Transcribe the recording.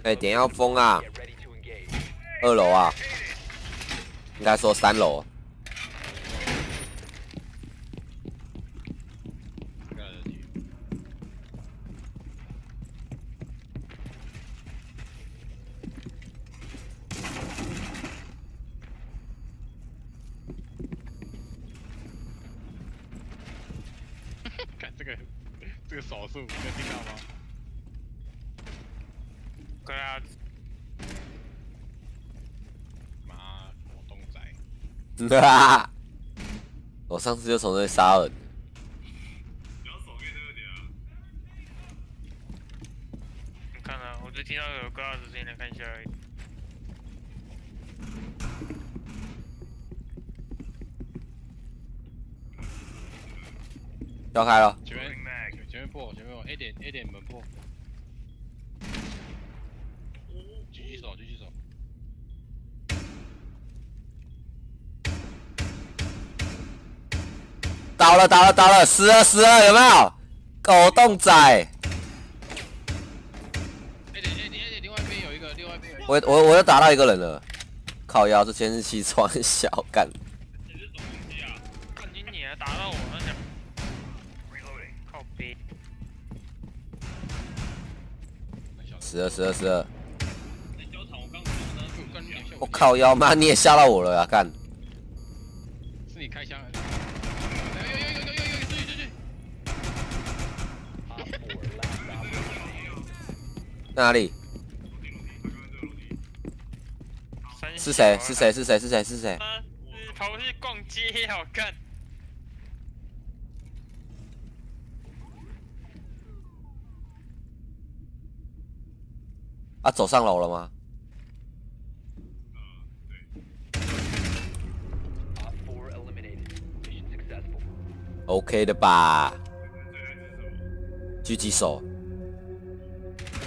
哎，点要封啊！2楼啊，应该说3楼。 看这个手速，你有听到吗？ 对啊， 妈，果冻仔。 我上次就从这里杀人。 你看啊，我就听到有个2声来看一下而已。 跳开了， 前面破，A 点门破。狙击手。 倒了，死了，有没有？狗洞仔， A 点，另外一边有一个。 我又打到一个人了，靠腰，这监视器装小干。 你是什么东西啊？看你还打到我，那讲。靠背。 死了。我我靠腰，妈你也吓到我了啊！干， 是你开枪的。有， 哪里？是谁？ 跑去逛街，好看。 啊，走上楼了吗？OK 的吧？狙击手。